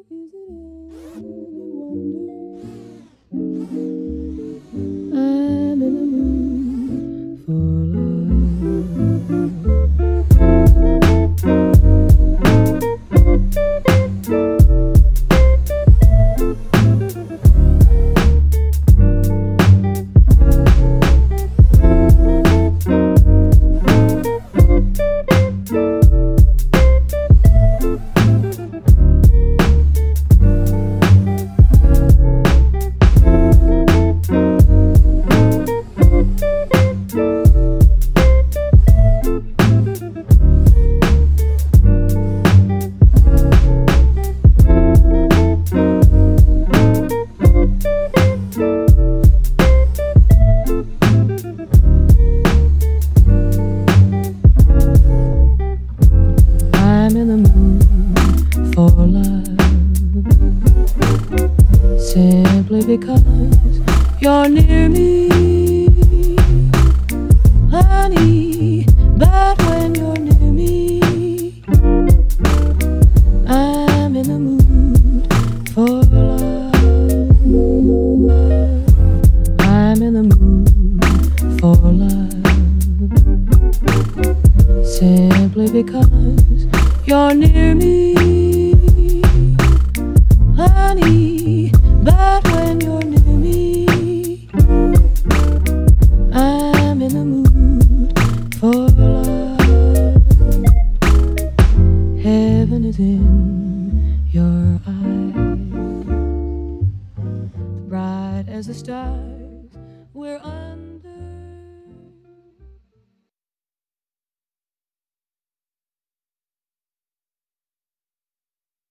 Is it any wonder I'm in the mood for I'm in the mood for love, simply because you're near me, honey. But when you're near me, I'm in the mood for love. I'm in the mood for love, simply because you're near me, honey. But when you're near me, I'm in the mood for love. Heaven is in your eyes, bright as the stars. We're